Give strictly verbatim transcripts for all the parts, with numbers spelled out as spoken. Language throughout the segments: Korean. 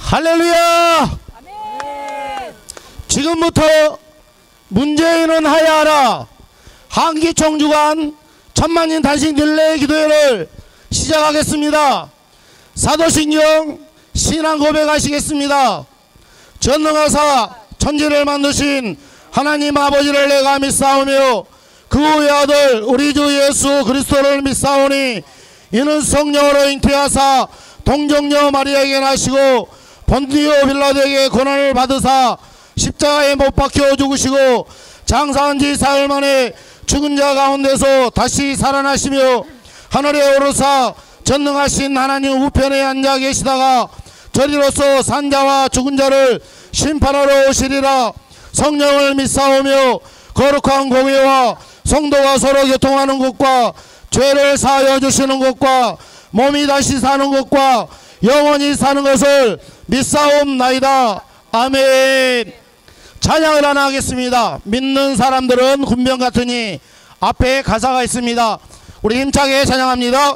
할렐루야. 아멘. 지금부터 문재인은 하야하라 한기총 주간 천만인 단식 릴레이 기도회를 시작하겠습니다. 사도신경 신앙 고백하시겠습니다. 전능하사 천지를 만드신 하나님 아버지를 내가 믿사오며 그 후의 아들 우리 주 예수 그리스도를 믿사오니 이는 성령으로 잉태하사 동정녀 마리아에게 나시고 본디오 빌라도에게 고난을 받으사 십자가에 못 박혀 죽으시고 장사한 지 사흘 만에 죽은 자 가운데서 다시 살아나시며 하늘에 오르사 전능하신 하나님 우편에 앉아 계시다가 저리로서 산자와 죽은 자를 심판하러 오시리라. 성령을 믿사오며 거룩한 공회와 성도가 서로 교통하는 것과 죄를 사하여 주시는 것과 몸이 다시 사는 것과 영원히 사는 것을 믿사옵나이다. 아멘. 찬양을 하나 하겠습니다. 믿는 사람들은 군병 같으니 앞에 가사가 있습니다. 우리 힘차게 찬양합니다.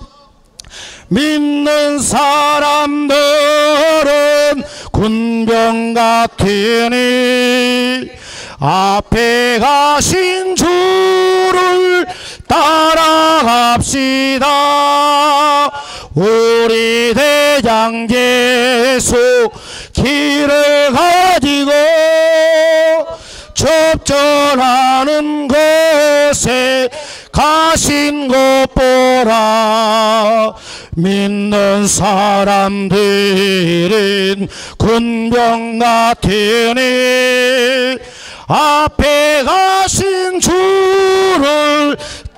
믿는 사람들은 군병 같으니 앞에 가신 주를 따라갑시다. 우리 대장 예수 길을 가지고 접전하는 곳에 가신 것 보라. 믿는 사람들은 군병 같으니 앞에 가신 주를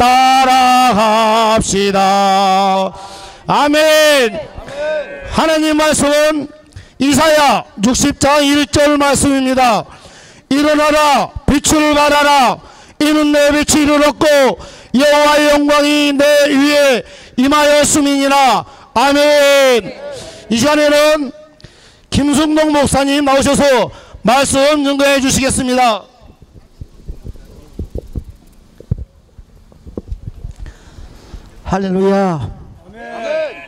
따라갑시다. 아멘. 아멘. 하나님 말씀은 이사야 육십 장 일 절 말씀입니다. 일어나라 빛을 발하라 이는 내 빛이 이르렀고 여호와의 영광이 내 위에 임하였음이니라. 아멘. 이 시간에는 김승동 목사님 나오셔서 말씀 증거해 주시겠습니다. 할렐루야. 아멘.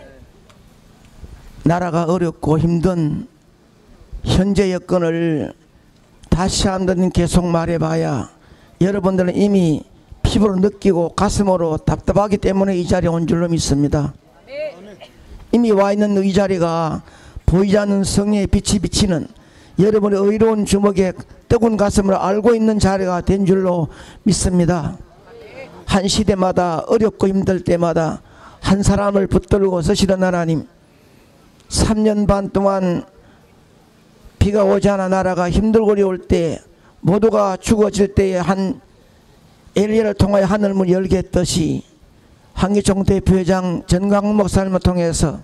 나라가 어렵고 힘든 현재 여건을 다시 한번 계속 말해봐야 여러분들은 이미 피부로 느끼고 가슴으로 답답하기 때문에 이 자리에 온 줄로 믿습니다. 이미 와 있는 이 자리가 보이지 않는 성령의 빛이 비치는 여러분의 의로운 주먹에 뜨거운 가슴을 알고 있는 자리가 된 줄로 믿습니다. 한 시대마다 어렵고 힘들 때마다 한 사람을 붙들고 서시던 하나님, 삼 년 반 동안 비가 오지 않아 나라가 힘들고 어려울 때 모두가 죽어질 때에 한 엘리야를 통하여 하늘문 열게 했듯이 한기총 대표회장 전광훈 목사님을 통해서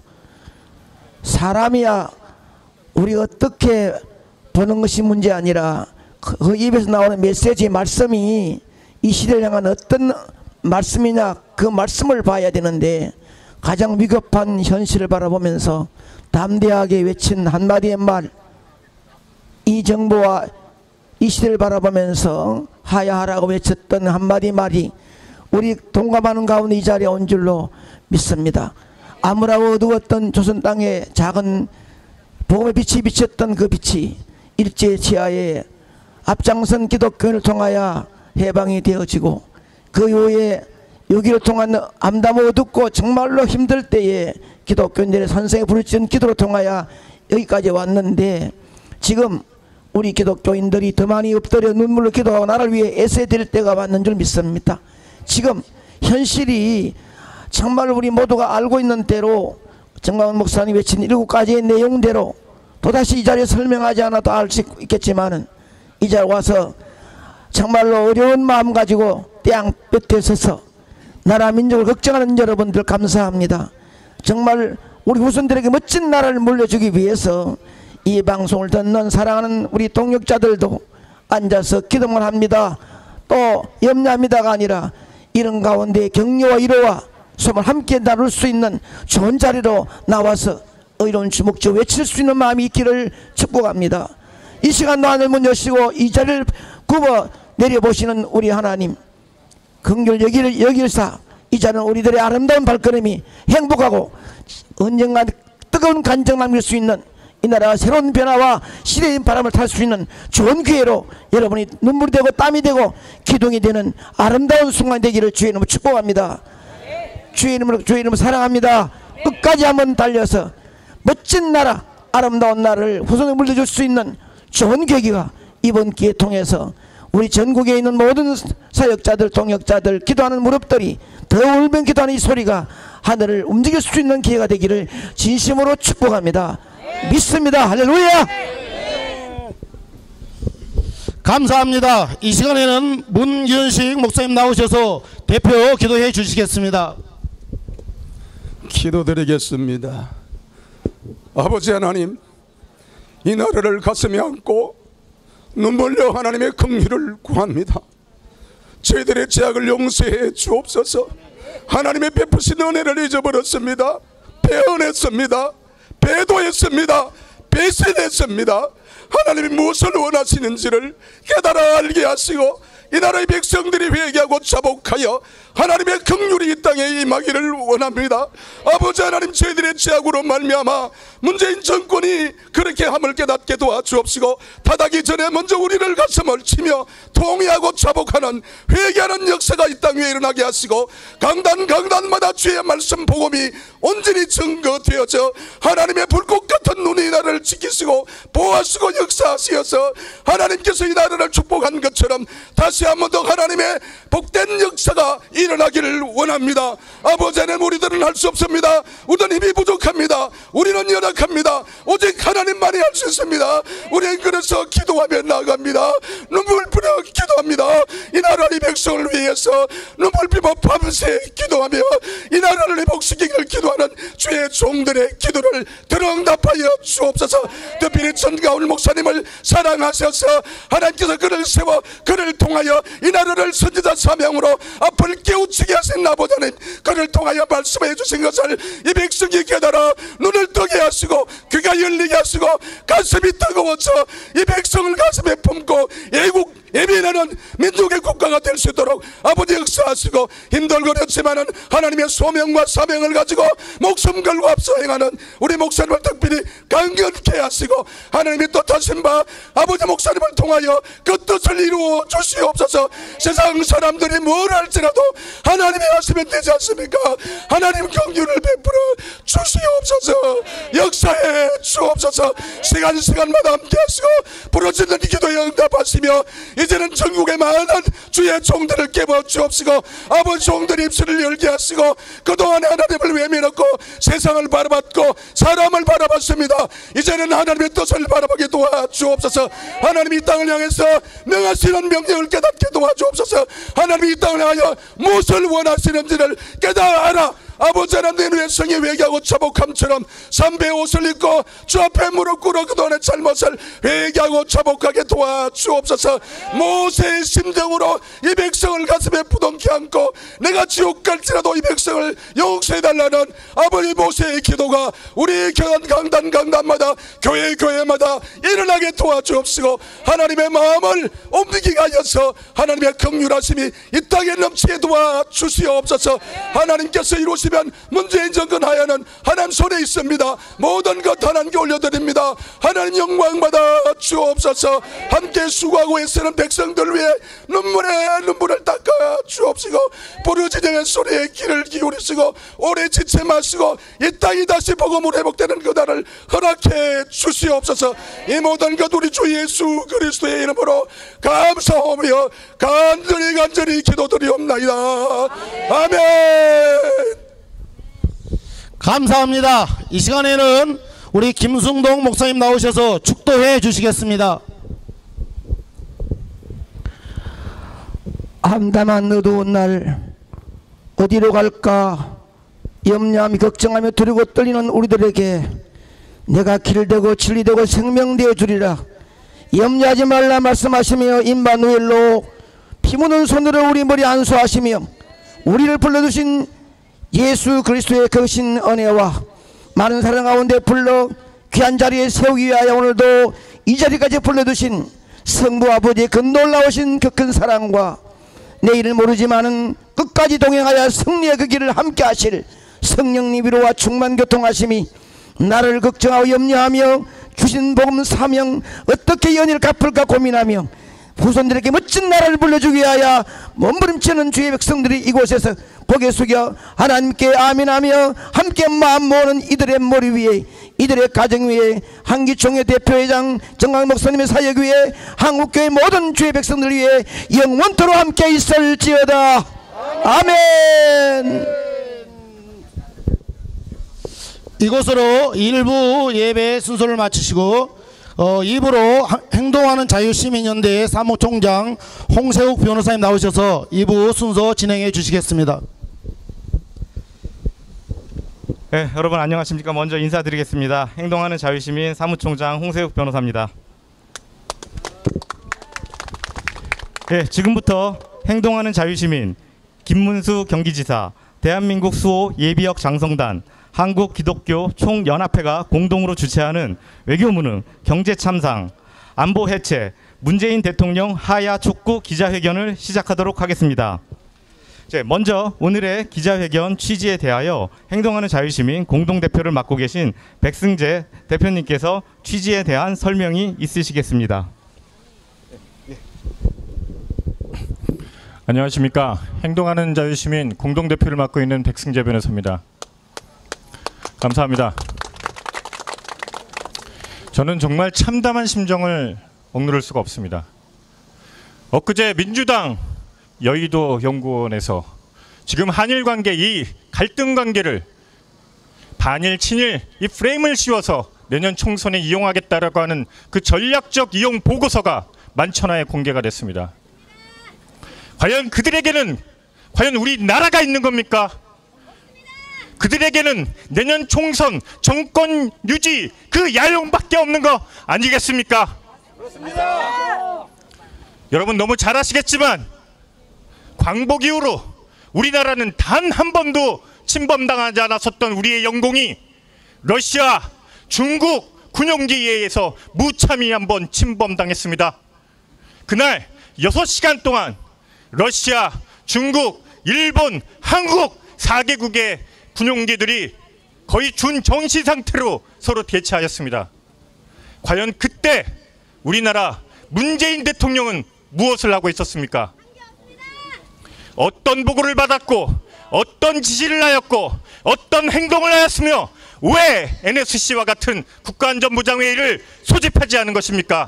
사람이야 우리 어떻게 보는 것이 문제 아니라 그 입에서 나오는 메시지 말씀이 이 시대를 향한 어떤 말씀이냐 그 말씀을 봐야 되는데 가장 위급한 현실을 바라보면서 담대하게 외친 한마디의 말, 이 정부와 이 시대를 바라보면서 하야하라고 외쳤던 한마디 말이 우리 동감하는 가운데 이 자리에 온 줄로 믿습니다. 암울하고 어두웠던 조선 땅에 작은 복음의 빛이 비쳤던 그 빛이 일제 치하에 앞장선 기독교를 통하여 해방이 되어지고 그 이후에 여기를 통한 암담 어둡고 정말로 힘들 때에 기독교인들의 선생에 부르짖은 기도를 통하여 여기까지 왔는데 지금 우리 기독교인들이 더 많이 엎드려 눈물로 기도하고 나를 위해 애써야 될 때가 왔는 줄 믿습니다. 지금 현실이 정말 우리 모두가 알고 있는 대로 정광훈 목사님 외친 일곱 가지의 내용대로 또다시 이 자리에 설명하지 않아도 알 수 있겠지만은 이 자리에 와서 정말로 어려운 마음 가지고 땅볕에 서서 나라 민족을 걱정하는 여러분들 감사합니다. 정말 우리 후손들에게 멋진 나라를 물려주기 위해서 이 방송을 듣는 사랑하는 우리 동역자들도 앉아서 기도만 합니다. 또 염려합니다가 아니라 이런 가운데 격려와 위로와 소망을 함께 나눌 수 있는 좋은 자리로 나와서 의로운 주목조 외칠 수 있는 마음이 있기를 축복합니다. 이 시간도 하늘문 여시고 이 자리를 굽어 내려보시는 우리 하나님 긍휼 여길, 여길사 이 자리는 우리들의 아름다운 발걸음이 행복하고 언젠가 뜨거운 간증 남길 수 있는 이 나라가 새로운 변화와 시대의 바람을 탈 수 있는 좋은 기회로 여러분이 눈물이 되고 땀이 되고 기둥이 되는 아름다운 순간 되기를 주의 이름으로 축복합니다. 주의 이름으로 주의 이름으로 사랑합니다. 끝까지 한번 달려서 멋진 나라, 아름다운 나라를 후손에 물려줄 수 있는 좋은 계기가 이번 기회 통해서 우리 전국에 있는 모든 사역자들, 동역자들, 기도하는 무릎들이 더 울면 기도하는 이 소리가 하늘을 움직일 수 있는 기회가 되기를 진심으로 축복합니다. 믿습니다. 할렐루야. 감사합니다. 이 시간에는 문균식 목사님 나오셔서 대표 기도해 주시겠습니다. 기도드리겠습니다. 아버지 하나님, 이 나라를 가슴에 안고 눈물려 하나님의 긍휼을 구합니다. 저희들의 죄악을 용서해 주옵소서. 하나님의 베푸신 은혜를 잊어버렸습니다. 배은했습니다. 배도했습니다. 배신했습니다. 하나님이 무엇을 원하시는지를 깨달아 알게 하시고 이 나라의 백성들이 회개하고 자복하여 하나님의 긍휼이 이 땅에 임하기를 원합니다. 아버지 하나님, 저희들의 죄악으로 말미암아 문재인 정권이 그렇게 함을 깨닫게 도와주옵시고 타닥이 전에 먼저 우리를 가슴을 치며 통회하고 자복하는 회개하는 역사가 이 땅 위에 일어나게 하시고 강단 강단마다 주의 말씀 복음이 온전히 증거되어져 하나님의 불꽃 같은 눈이 이 나라를 지키시고 보호하시고 역사하시어서 하나님께서 이 나라를 축복한 것처럼 다시 한 번 더 하나님의 복된 역사가 일어나기를 원합니다. 아버지 하나님, 우리들은 할 수 없습니다. 우리는 힘이 부족합니다. 우리는 연약합니다. 오직 하나님만이 할 수 있습니다. 우리는 그래서 기도하며 나아갑니다. 눈물 뿌려 기도합니다. 이 나라의 백성을 위해서 눈물 피며 밤새 기도하며 이 나라를 회복시키기를 기도하는 주의 종들의 기도를 들응답하여 주옵소서. 특별히 전가울 목사님을 사랑하셔서 하나님께서 그를 세워 그를 통하여 이 나라를 선지자 사명으로 앞을 깨우치게 하신 아버지 하나님, 그를 통하여 말씀해 주신 것을 이 백성이 깨달아 눈을 뜨게 하시고 귀가 열리게 하시고 가슴이 뜨거워져 이 백성을 가슴에 품고 애국 예비하는 민족의 국가가 될 수 있도록 아버지 역사하시고, 힘들고 어렵지만은 하나님의 소명과 사명을 가지고 목숨 걸고 앞서 행하는 우리 목사님을 특별히 강건케 하시고 하나님이 또 타신 바 아버지 목사님을 통하여 그 뜻을 이루어 주시옵소서. 세상 사람들이 뭘 할지라도 하나님이 하시면 되지 않습니까? 하나님 긍휼을 베풀어 주시옵소서. 역사해 주옵소서. 시간 시간마다 함께 하시고 부르짖는 기도에 응답하시며 이제는 전국의 많은 주의 종들을 깨워 주옵시고 아버지 종들의 입술을 열게 하시고 그동안에 하나님을 외면했고 세상을 바라봤고 사람을 바라봤습니다. 이제는 하나님의 뜻을 바라보게 도와주옵소서. 하나님이 이 땅을 향해서 명하시는 명령을 깨닫게 도와주옵소서. 하나님이 이 땅을 향하여 무엇을 원하시는지를 깨달아 아버지 하나님, 내 성이 회개하고 자복함처럼 삼배 옷을 입고 주 앞에 무릎 꿇어 그동안의 잘못을 회개하고 자복하게 도와주옵소서. 모세의 심정으로 이 백성을 가슴에 부둥켜 안고 내가 지옥 갈지라도 이 백성을 용서해달라는 아버지 모세의 기도가 우리 교단 강단 강단마다 교회 교회마다 일어나게 도와주옵시고 하나님의 마음을 옮기게 하여서 하나님의 긍휼하심이 이 땅에 넘치게 도와주시옵소서. 하나님께서 이루시 문재인 정권 하야는 하나님 손에 있습니다. 모든 것 하나님께 올려드립니다. 하나님 영광 받아 주옵소서. 함께 수고하고 애쓰는 백성들 위해 눈물에 눈물을 닦아 주옵시고 부르짖는 소리에 귀를 기울이시고 오래 지체 마시고 이 땅이 다시 복음으로 회복되는 그날을 허락해 주시옵소서. 이 모든 것 우리 주 예수 그리스도의 이름으로 감사하며 간절히 간절히 기도드리옵나이다. 아멘. 감사합니다. 이 시간에는 우리 김승동 목사님 나오셔서 축도해 주시겠습니다. 암담한 어두운 날 어디로 갈까 염려하며 걱정하며 두려고 떨리는 우리들에게 내가 길 되고 진리 되고 생명 되어 주리라. 염려하지 말라 말씀하시며 임마누엘로 피 묻은 손으로 우리 머리 안수하시며 우리를 불러주신 예수 그리스도의 거신 은혜와 많은 사랑 가운데 불러 귀한 자리에 세우기 위하여 오늘도 이 자리까지 불러두신 성부 아버지의 그 놀라우신 그 큰 사랑과 내일을 모르지만은 끝까지 동행하여 승리의 그 길을 함께 하실 성령님 위로와 충만 교통하심이 나를 걱정하고 염려하며 주신 복음 사명 어떻게 연일 갚을까 고민하며 후손들에게 멋진 나라를 불러주기 위하여 몸부림치는 주의 백성들이 이곳에서 고개 숙여 하나님께 아멘하며 함께 마음 모으는 이들의 머리 위에, 이들의 가정 위에, 한기총회 대표회장 정강 목사님의 사역 위에, 한국교회 모든 주의 백성들 위에 영원토록 함께 있을지어다. 아멘. 이것으로 일부 예배 순서를 마치시고 어, 이 부로 행동하는 자유시민연대의 사무총장 홍세욱 변호사님 나오셔서 이 부 순서 진행해 주시겠습니다. 네, 여러분 안녕하십니까. 먼저 인사드리겠습니다. 행동하는 자유시민 사무총장 홍세욱 변호사입니다. 네, 지금부터 행동하는 자유시민 김문수 경기지사, 대한민국 수호 예비역 장성단, 한국기독교 총연합회가 공동으로 주최하는 외교무능, 경제참상, 안보해체, 문재인 대통령 하야 촉구 기자회견을 시작하도록 하겠습니다. 먼저 오늘의 기자회견 취지에 대하여 행동하는 자유시민 공동대표를 맡고 계신 백승재 대표님께서 취지에 대한 설명이 있으시겠습니다. 안녕하십니까. 행동하는 자유시민 공동대표를 맡고 있는 백승재 변호사입니다. 감사합니다. 저는 정말 참담한 심정을 억누를 수가 없습니다. 엊그제 민주당 여의도 연구원에서 지금 한일 관계, 이 갈등 관계를 반일 친일 이 프레임을 씌워서 내년 총선에 이용하겠다라고 하는 그 전략적 이용 보고서가 만천하에 공개가 됐습니다. 과연 그들에게는 과연 우리나라가 있는 겁니까? 그들에게는 내년 총선 정권 유지 그 야용밖에 없는 거 아니겠습니까? 그렇습니다. 여러분 너무 잘 아시겠지만 광복 이후로 우리나라는 단 한 번도 침범당하지 않았었던 우리의 영공이 러시아, 중국 군용기에 의해서 무참히 한번 침범당했습니다. 그날 여섯 시간 동안 러시아, 중국, 일본, 한국 사 개국의 군용기들이 거의 준정시 상태로 서로 대치하였습니다. 과연 그때 우리나라 문재인 대통령은 무엇을 하고 있었습니까? 어떤 보고를 받았고 어떤 지시를 하였고 어떤 행동을 하였으며 왜 엔에스씨와 같은 국가안전보장회의를 소집하지 않은 것입니까?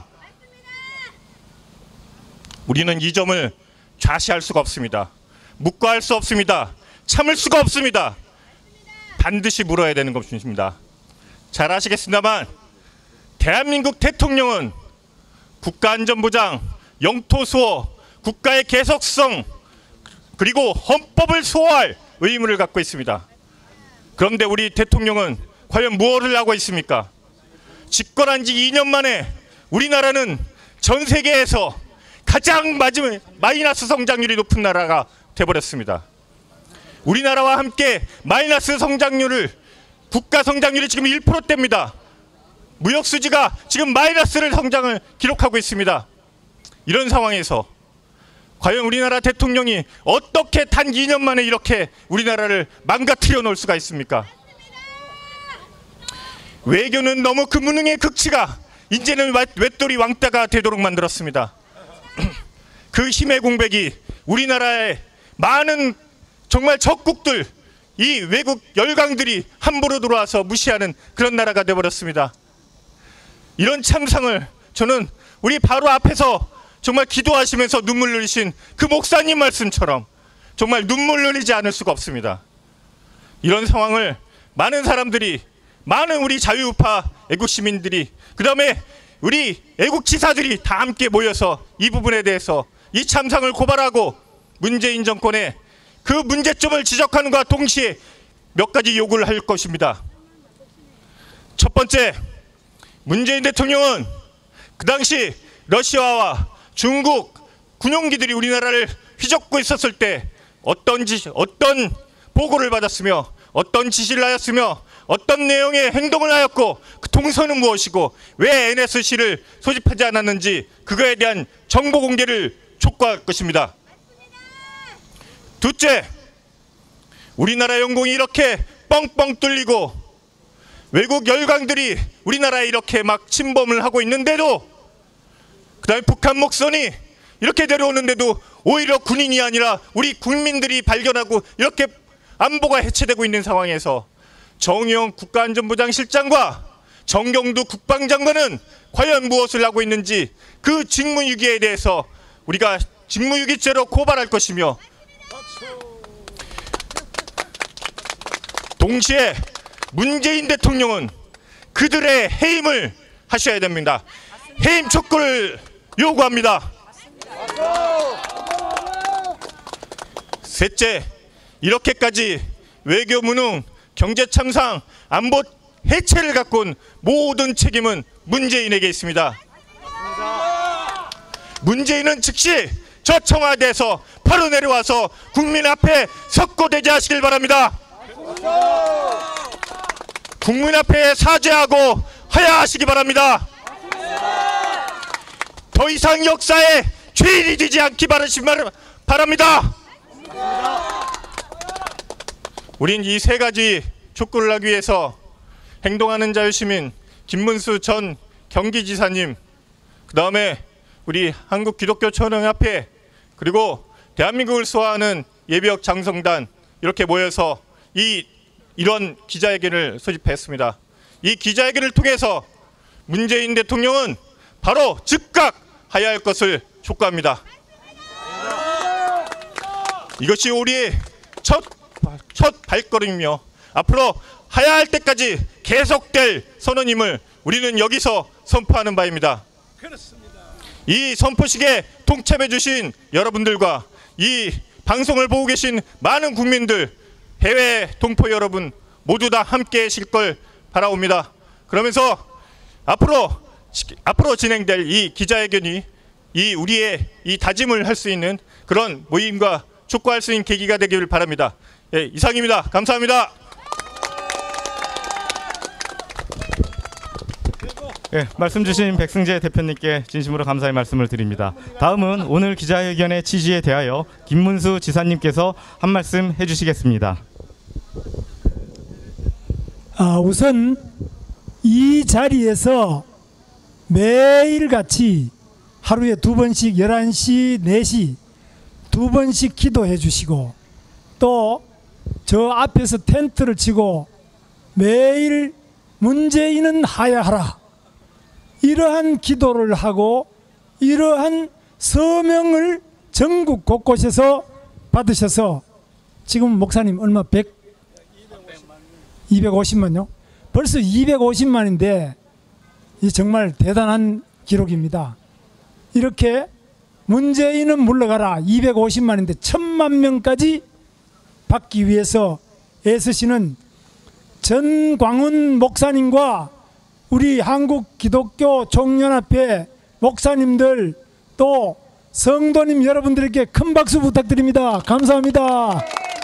우리는 이 점을 좌시할 수가 없습니다. 묵과할 수 없습니다. 참을 수가 없습니다. 반드시 물어야 되는 것입니다. 잘 아시겠습니다만 대한민국 대통령은 국가안전보장, 영토수호, 국가의 계속성 그리고 헌법을 수호할 의무를 갖고 있습니다. 그런데 우리 대통령은 과연 무엇을 하고 있습니까? 집권한 지 이 년 만에 우리나라는 전 세계에서 가장 마지막 마이너스 성장률이 높은 나라가 돼버렸습니다. 우리나라와 함께 마이너스 성장률을 국가 성장률이 지금 일 퍼센트대입니다. 무역 수지가 지금 마이너스를 성장을 기록하고 있습니다. 이런 상황에서 과연 우리나라 대통령이 어떻게 단 이 년 만에 이렇게 우리나라를 망가뜨려 놓을 수가 있습니까? 외교는 너무 그 무능의 극치가 이제는 외톨이 왕따가 되도록 만들었습니다. 그 힘의 공백이 우리나라의 많은 정말 적국들, 이 외국 열강들이 함부로 들어와서 무시하는 그런 나라가 되어버렸습니다. 이런 참상을 저는 우리 바로 앞에서 정말 기도하시면서 눈물 흘리신 그 목사님 말씀처럼 정말 눈물 흘리지 않을 수가 없습니다. 이런 상황을 많은 사람들이, 많은 우리 자유우파 애국시민들이, 그 다음에 우리 애국지사들이 다 함께 모여서 이 부분에 대해서 이 참상을 고발하고 문재인 정권의 그 문제점을 지적하는 것과 동시에 몇 가지 요구를 할 것입니다. 첫 번째, 문재인 대통령은 그 당시 러시아와 중국 군용기들이 우리나라를 휘젓고 있었을 때 어떤 지, 어떤 보고를 받았으며 어떤 지시를 하였으며 어떤 내용의 행동을 하였고 그 동선은 무엇이고 왜 엔에스씨를 소집하지 않았는지 그거에 대한 정보 공개를 촉구할 것입니다. 둘째, 우리나라 영공이 이렇게 뻥뻥 뚫리고 외국 열강들이 우리나라에 이렇게 막 침범을 하고 있는데도, 그 다음에 북한 목선이 이렇게 내려오는데도 오히려 군인이 아니라 우리 국민들이 발견하고 이렇게 안보가 해체되고 있는 상황에서 정의용 국가안전보장실장과 정경두 국방장관은 과연 무엇을 하고 있는지 그 직무유기에 대해서 우리가 직무유기죄로 고발할 것이며, 동시에 문재인 대통령은 그들의 해임을 하셔야 됩니다. 해임 촉구를 요구합니다. 셋째, 이렇게까지 외교 무능, 경제 참상, 안보 해체를 갖고 온 모든 책임은 문재인에게 있습니다. 문재인은 즉시 저 청와대에서 바로 내려와서 국민 앞에 석고대죄하시길 바랍니다. 국민 앞에 사죄하고 하야하시기 바랍니다. 더 이상 역사에 죄인이 되지 않기 바랍니다. 우린 이 세 가지 촉구를 하기 위해서 행동하는 자유시민 김문수 전 경기지사님, 그 다음에 우리 한국기독교총연합회, 그리고 대한민국을 수호하는 예비역 장성단 이렇게 모여서 이 이런 기자회견을 소집했습니다. 이 기자회견을 통해서 문재인 대통령은 바로 즉각 하야할 것을 촉구합니다. 이것이 우리의 첫, 첫 발걸음이며 앞으로 하야할 때까지 계속될 선언임을 우리는 여기서 선포하는 바입니다. 이 선포식에 동참해 주신 여러분들과 이 방송을 보고 계신 많은 국민들, 해외 동포 여러분 모두 다 함께 하실 걸 바라옵니다. 그러면서 앞으로 앞으로 진행될 이 기자회견이 이 우리의 이 다짐을 할 수 있는 그런 모임과 촉구할 수 있는 계기가 되기를 바랍니다. 예, 이상입니다. 감사합니다. 예, 말씀 주신 백승재 대표님께 진심으로 감사의 말씀을 드립니다. 다음은 오늘 기자회견의 취지에 대하여 김문수 지사님께서 한 말씀 해주시겠습니다. 아, 우선 이 자리에서 매일같이 하루에 두 번씩 열한 시, 네 시 두 번씩 기도해 주시고, 또 저 앞에서 텐트를 치고 매일 문재인은 하야하라, 이러한 기도를 하고 이러한 서명을 전국 곳곳에서 받으셔서 지금 목사님 얼마 백 이백오십만요? 벌써 이백오십만인데 이 정말 대단한 기록입니다. 이렇게 문재인은 물러가라 이백오십만인데 천만 명까지 받기 위해서 애쓰시는 전광훈 목사님과 우리 한국기독교총연합회 목사님들, 또 성도님 여러분들께 큰 박수 부탁드립니다. 감사합니다.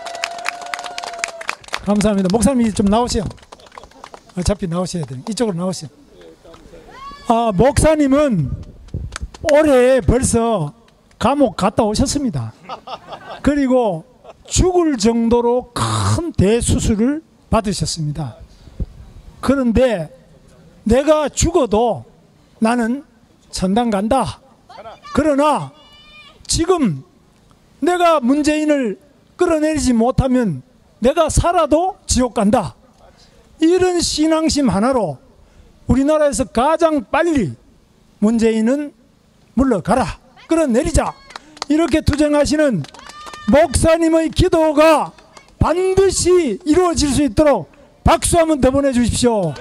감사합니다. 목사님이 좀 나오세요. 어차피 나오셔야 돼요. 이쪽으로 나오세요. 아, 목사님은 올해 벌써 감옥 갔다 오셨습니다. 그리고 죽을 정도로 큰 대수술을 받으셨습니다. 그런데 내가 죽어도 나는 천당 간다. 그러나 지금 내가 문재인을 끌어내리지 못하면 내가 살아도 지옥 간다. 이런 신앙심 하나로 우리나라에서 가장 빨리 문재인은 물러가라, 끌어내리자, 이렇게 투쟁하시는 목사님의 기도가 반드시 이루어질 수 있도록 박수 한번 더 보내주십시오.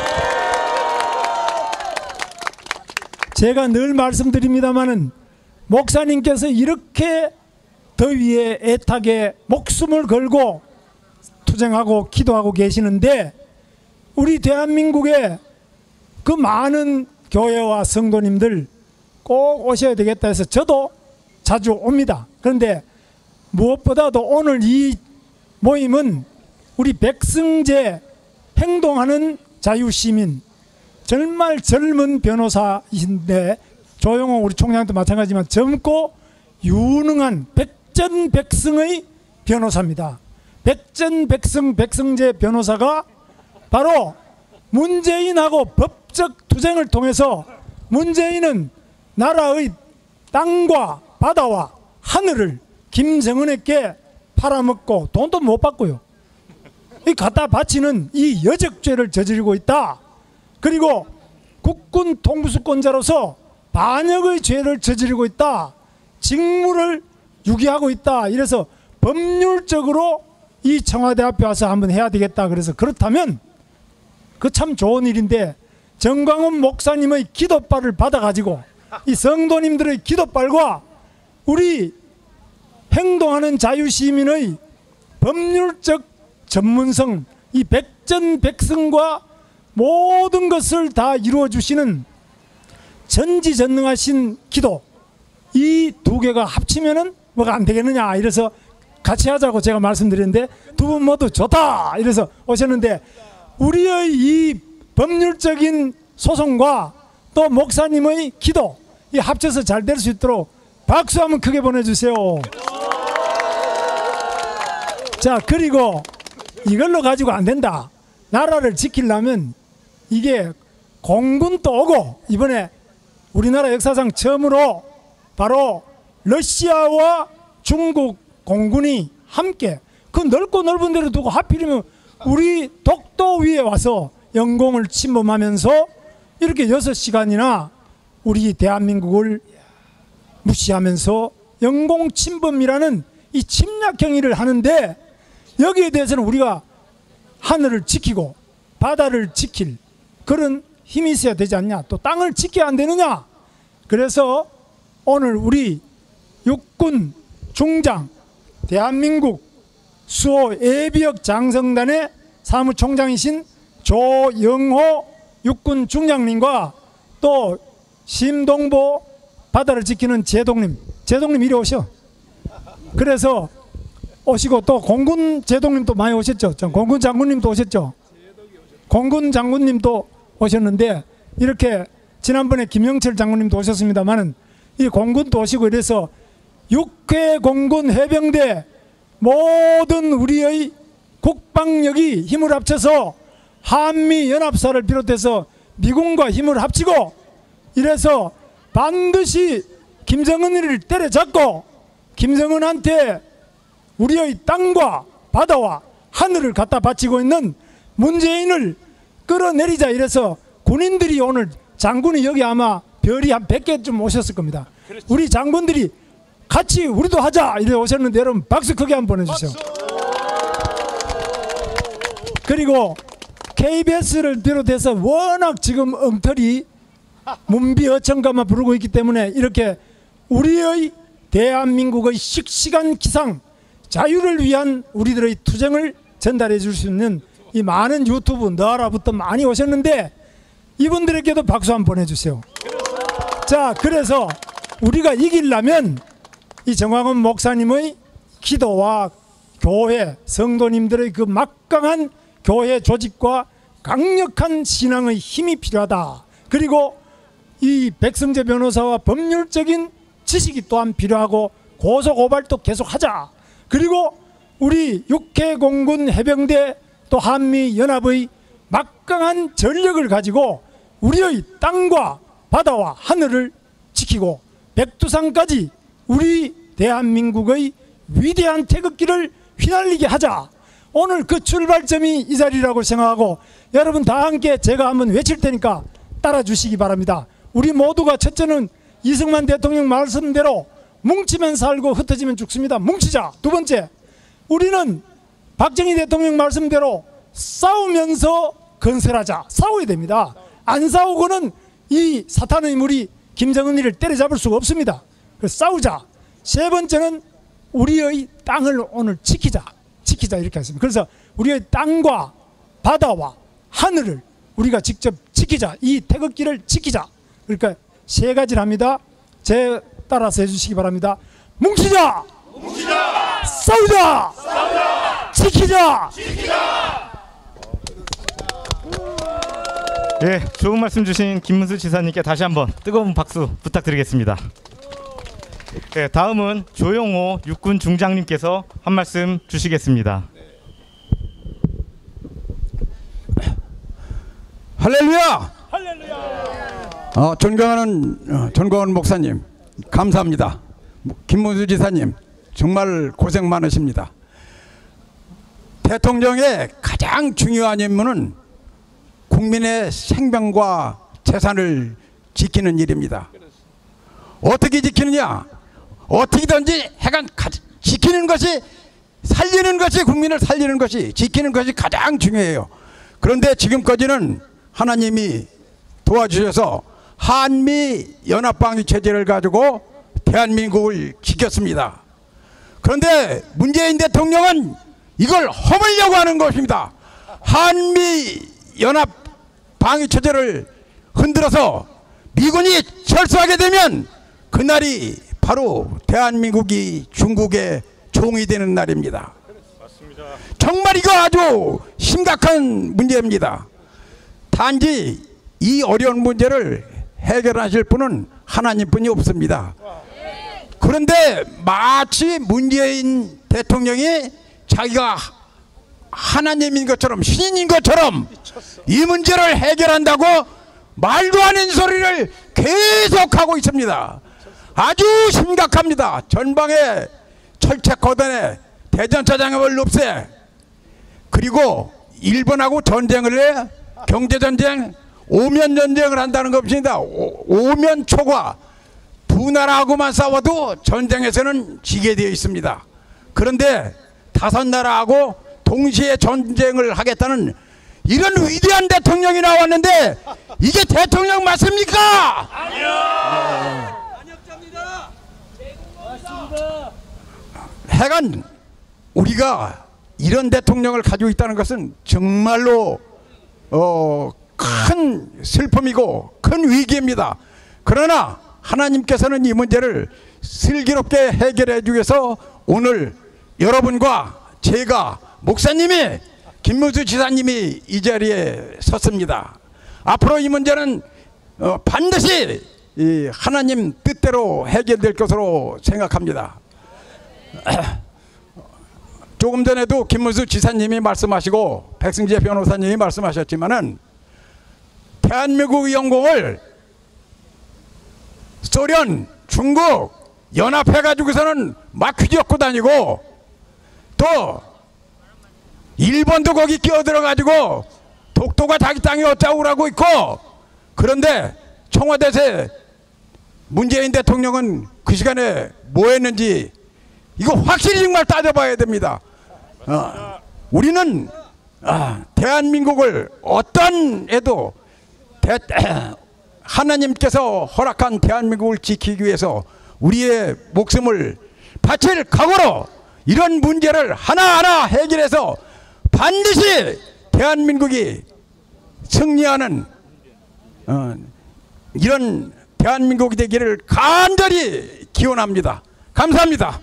제가 늘 말씀드립니다마는 목사님께서 이렇게 더위에 애타게 목숨을 걸고 투쟁하고 기도하고 계시는데, 우리 대한민국의 그 많은 교회와 성도님들 꼭 오셔야 되겠다 해서 저도 자주 옵니다. 그런데 무엇보다도 오늘 이 모임은 우리 백승재 행동하는 자유시민, 정말 젊은 변호사이신데, 조영호 우리 총장도 마찬가지지만 젊고 유능한 백전백승의 변호사입니다. 백전백승 백승재 변호사가 바로 문재인하고 법적 투쟁을 통해서 문재인은 나라의 땅과 바다와 하늘을 김정은에게 팔아먹고 돈도 못 받고요. 이 갖다 바치는 이 여적죄를 저지르고 있다. 그리고 국군 통수권자로서 반역의 죄를 저지르고 있다. 직무를 유기하고 있다. 이래서 법률적으로 이 청와대 앞에 와서 한번 해야 되겠다. 그래서 그렇다면 그 참 좋은 일인데 정광훈 목사님의 기도발을 받아가지고 이 성도님들의 기도발과 우리 행동하는 자유시민의 법률적 전문성, 이 백전백승과 모든 것을 다 이루어주시는 전지전능하신 기도, 이 두 개가 합치면은 뭐가 안 되겠느냐 이래서 같이 하자고 제가 말씀드렸는데 두 분 모두 좋다 이래서 오셨는데, 우리의 이 법률적인 소송과 또 목사님의 기도 이 합쳐서 잘 될 수 있도록 박수 한번 크게 보내주세요. 자, 그리고 이걸로 가지고 안 된다. 나라를 지키려면 이게 공군도 오고, 이번에 우리나라 역사상 처음으로 바로 러시아와 중국 공군이 함께 그 넓고 넓은 데를 두고 하필이면 우리 독도 위에 와서 영공을 침범하면서 이렇게 여섯 시간이나 우리 대한민국을 무시하면서 영공 침범이라는 이 침략 행위를 하는데, 여기에 대해서는 우리가 하늘을 지키고 바다를 지킬 그런 힘이 있어야 되지 않냐, 또 땅을 지켜야 안 되느냐. 그래서 오늘 우리 육군 중장 대한민국 수호 예비역 장성단의 사무총장이신 조영호 육군 중장님과 또 심동보 바다를 지키는 제동님, 제동님 이리 오셔. 그래서 오시고 또 공군 제동님도 많이 오셨죠. 공군 장군님도 오셨죠. 공군 장군님도 오셨는데, 이렇게 지난번에 김영철 장군님도 오셨습니다만은 이 공군도 오시고 이래서 육 회 공군 해병대 모든 우리의 국방력이 힘을 합쳐서 한미연합사를 비롯해서 미군과 힘을 합치고 이래서 반드시 김정은을 때려잡고 김정은한테 우리의 땅과 바다와 하늘을 갖다 바치고 있는 문재인을 끌어내리자. 이래서 군인들이 오늘, 장군이 여기 아마 별이 한 백 개쯤 오셨을 겁니다. 우리 장군들이 같이 우리도 하자 이래 오셨는데, 여러분 박수 크게 한번 보내주세요. 그리고 케이비에스를 비롯해서 워낙 지금 엉터리 문비어천가만 부르고 있기 때문에 이렇게 우리의 대한민국의 씩씩한 기상, 자유를 위한 우리들의 투쟁을 전달해 줄 수 있는 이 많은 유튜브 너라부터 많이 오셨는데, 이분들에게도 박수 한번 보내주세요. 자, 그래서 우리가 이기려면 이 정광훈 목사님의 기도와 교회 성도님들의 그 막강한 교회 조직과 강력한 신앙의 힘이 필요하다. 그리고 이 백승재 변호사와 법률적인 지식이 또한 필요하고 고소고발도 계속하자. 그리고 우리 육 회 공군 해병대 또 한미연합의 막강한 전력을 가지고 우리의 땅과 바다와 하늘을 지키고 백두산까지 우리 대한민국의 위대한 태극기를 휘날리게 하자. 오늘 그 출발점이 이 자리라고 생각하고 여러분 다 함께 제가 한번 외칠 테니까 따라 주시기 바랍니다. 우리 모두가 첫째는 이승만 대통령 말씀대로 뭉치면 살고 흩어지면 죽습니다. 뭉치자. 두 번째, 우리는 박정희 대통령 말씀대로 싸우면서 건설하자. 싸워야 됩니다. 안 싸우고는 이 사탄의 무리 김정은이를 때려잡을 수가 없습니다. 그래서 싸우자. 세 번째는 우리의 땅을 오늘 지키자. 지키자 이렇게 했습니다. 그래서 우리의 땅과 바다와 하늘을 우리가 직접 지키자. 이 태극기를 지키자. 그러니까 세 가지를 합니다. 제 따라서 해주시기 바랍니다. 뭉치자. 뭉치자. 싸우자. 싸우자. 지키자. 지키자. 예, 좋은 말씀 주신 김문수 지사님께 다시 한번 뜨거운 박수 부탁드리겠습니다. 예, 다음은 조용호 육군 중장님께서 한 말씀 주시겠습니다. 할렐루야! 어, 존경하는 어, 존경하는 목사님 감사합니다. 김문수 지사님 정말 고생 많으십니다. 대통령의 가장 중요한 임무는 국민의 생명과 재산을 지키는 일입니다. 어떻게 지키느냐? 어떻게든지 해간 지키는 것이, 살리는 것이, 국민을 살리는 것이, 지키는 것이 가장 중요해요. 그런데 지금까지는 하나님이 도와주셔서 한미 연합방위 체제를 가지고 대한민국을 지켰습니다. 그런데 문재인 대통령은 이걸 허물려고 하는 것입니다. 한미 연합방위 체제를 흔들어서 미군이 철수하게 되면 그날이 바로 대한민국이 중국의 종이 되는 날입니다. 맞습니다. 정말 이거 아주 심각한 문제입니다. 단지 이 어려운 문제를 해결하실 분은 하나님뿐이 없습니다. 그런데 마치 문재인 대통령이 자기가 하나님인 것처럼, 신인 것처럼 이 문제를 해결한다고 말도 안 되는 소리를 계속하고 있습니다. 아주 심각합니다. 전방에 철책거단에 대전차장을 없애, 그리고 일본하고 전쟁을 해, 경제전쟁, 오면전쟁을 한다는 것입니다. 오면 초과, 두 나라하고만 싸워도 전쟁에서는 지게 되어 있습니다. 그런데 다섯 나라하고 동시에 전쟁을 하겠다는 이런 위대한 대통령이 나왔는데 이게 대통령 맞습니까? 아니요. 하여간 우리가 이런 대통령을 가지고 있다는 것은 정말로 어, 큰 슬픔이고 큰 위기입니다. 그러나 하나님께서는 이 문제를 슬기롭게 해결해 주기 위해서 오늘 여러분과 제가, 목사님이, 김문수 지사님이 이 자리에 섰습니다. 앞으로 이 문제는 어, 반드시 이 하나님 뜻대로 해결될 것으로 생각합니다. 조금 전에도 김문수 지사님이 말씀하시고 백승재 변호사님이 말씀하셨지만은 대한민국의 영광을 소련, 중국 연합해가지고서는 막 휘젓고 다니고, 또 일본도 거기 끼어들어가지고 독도가 자기 땅이 어쩌고 그러고 있고, 그런데 청와대에서 문재인 대통령은 그 시간에 뭐 했는지 이거 확실히 정말 따져봐야 됩니다. 어, 우리는 아, 대한민국을 어떤 애도 대, 하나님께서 허락한 대한민국을 지키기 위해서 우리의 목숨을 바칠 각오로 이런 문제를 하나하나 해결해서 반드시 대한민국이 승리하는 어, 이런 대한민국이 되기를 간절히 기원합니다. 감사합니다.